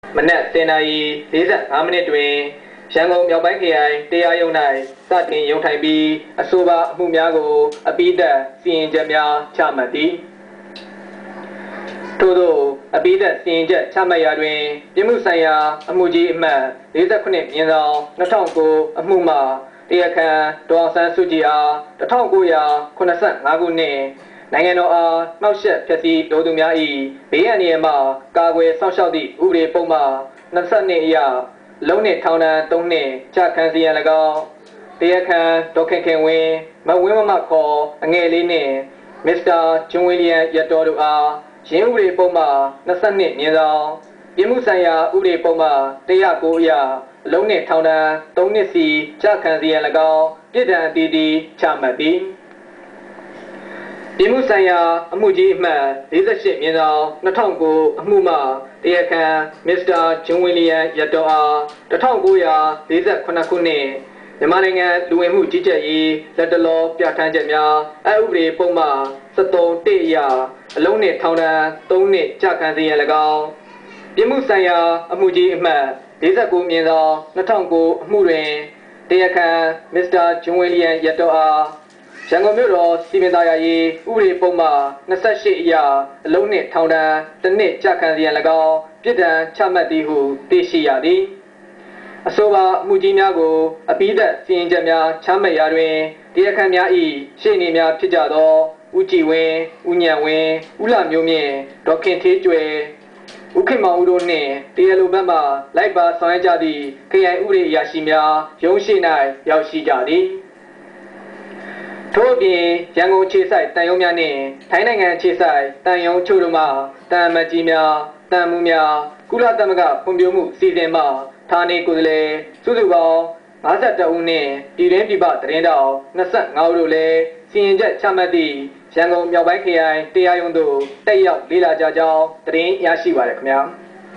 မနက်10:45 မိနစ်တွင်ရန်ကုန်မြောက်ပိုင်းခရိုင်တရားရုံး၌စတင်ရုံးထိုင်ပြီးအဆိုပါအမှုများကိုအပြီးသတ်စီရင်ချက်များချမှတ်သည်ထို့သောအပြီးသတ်စီရင်ချက်ချမှတ်ရာတွင်ပြစ်မှုဆိုင်ရာအမှုကြီးအမှတ်49/2009အမှုမှာတရားခံဒေါ်အောင်ဆန်းစုကြည်အား1985ခုနှစ်နိုင်ငံတော်အားနှောက်ယှက်ဖျက်ဆီးလိုသူများ၏ဘေးအန္တရာယ်မှကာကွယ်စောင့်ရှောက်သည့်ဥပဒေပုံမှန်22အရလုံးနှင့်ထောင်ဒဏ်3နှစ်ချခံစီရန်၎င်းတရားခံဒေါ်ခင်ခင်ဝင်းမဝင်းမမခေါ်အငယ်လေးနှင့်မစ္စတာဂျွန်ဝီလျံရတ္တော်တို့အားရင်းဥပဒေပုံမှန်22ပြစ်မှုဆိုင်ရာဥပဒေပုံမှန်109အရအလုံးနှင့်ထောင်ဒဏ်3နှစ်စီချခံစီရန်၎င်းပြစ်ဒဏ်အသီးသီးချမှတ်သည်ပြစ်မှုဆိုင်ရာအမှုကြီးအမှတ်48/2009အမှုမှာတရားခံမစ္စတာဂျွန်ဝီလျံရတ္တော်အား1948ခုနှစ်မြန်မာနိုင်ငံလူဝင်မှုကြီးကြပ်ရေးလက်တလောပြဋ္ဌာန်းချက်များအဥပဒေပုံမှန်73အရအလုံးနှင့်ထောင်ဒဏ်3နှစ်ချခံစေရန်၎င်းပြစ်မှုဆိုင်ရာအမှုကြီးအမှတ်49/2009အမှုတွင်တရားခံမစ္စတာဂျွန်ဝီလျံရတ္တော်အားရန်ကုန်မြို့တော်စီမံသားရေးဥပဒေပုံမှန်28အရအလုံးနှင့်ထောင်ဒဏ်1နှစ်ချခံစေရန်၎င်းပြစ်ဒဏ်ချမှတ်သည်ဟုသိရှိရသည်အဆိုပါအမှုကြီးများကိုအပြီးသတ်စီရင်ချက်များချမှတ်ရာတွင်တရားခံများ၏ရှေ့နေများဖြစ်ကြသောဦးကြည်ဝင်းဦးညံဝင်းဦးလာမျိုးမြင့်ဒေါက်ခင်ထေးကျွယ်ဦးခင်မောင်ဦးတို့နှင့်တရားလိုဘက်မှလိုက်ပါဆောင်ရွက်ကြသည့်ခရိုင်ဥပဒေအရာရှိများရုံးရှိ၌ရောက်ရှိကြသည်ထို့အပြင်ရန်ကုန်ခြေဆိုင်တန်ယုံများနှင့်ထိုင်းနိုင်ငံခြေဆိုင်တန်ယုံချို့တို့မှတန်မတ်ကြီးများတန်မှုများကုလသမဂ္ဂဖွံ့ဖြိုးမှုစီစဉ်မှဌာနေကိုယ်စားလှယ်စုစုပေါင်း52ဦးနှင့်ပြည်တွင်းပြည်ပသတင်းတောက်25ဦးတို့လည်းစီရင်ချက်ချမှတ်သည့်ရန်ကုန်မြောက်ပိုင်းခရိုင်တရားရုံးသို့တက်ရောက်လေ့လာကြကြောင်းသတင်းရရှိပါရခင်ဗျာ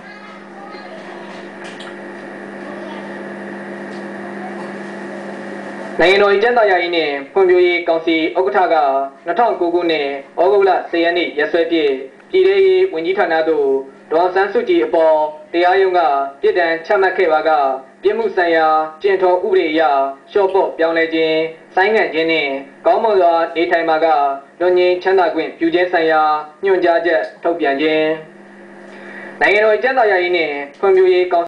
နိုင်ငံတော်ကျန်းမာရေးနှင့်ဖွံ့ဖြိုးရေးကောင်စီဥက္ကဋ္ဌက2009ခုနှစ်ဩဂုတ်လ10ရက်နေ့ရက်စွဲဖြင့်ပြည်ထရေးဝန်ကြီးဌာနသို့ဒေါ်အောင်ဆန်းစုကြည်အပေါ်တရားရုံးကပြစ်ဒဏ်ချမှတ်ခဲ့ပါကပြစ်မှုဆိုင်ရာကျင့်ထုံးဥပဒေအရလျှော့ပေါ့ပြောင်းလဲခြင်းဆိုင်းငံ့ခြင်းနှင့်ကောင်းမွန်စွာနေထိုင်မှာကလွန်ငင်းချမ်းသာခွင့်ပြုခြင်းဆိုင်ရာညွှန်ကြားချက်ထုတ်ပြန်ခြင်းနိုင်ငံတော်ကျန်းမာရေးနှင့်ဖွံ့ဖြိုးရေးကောင်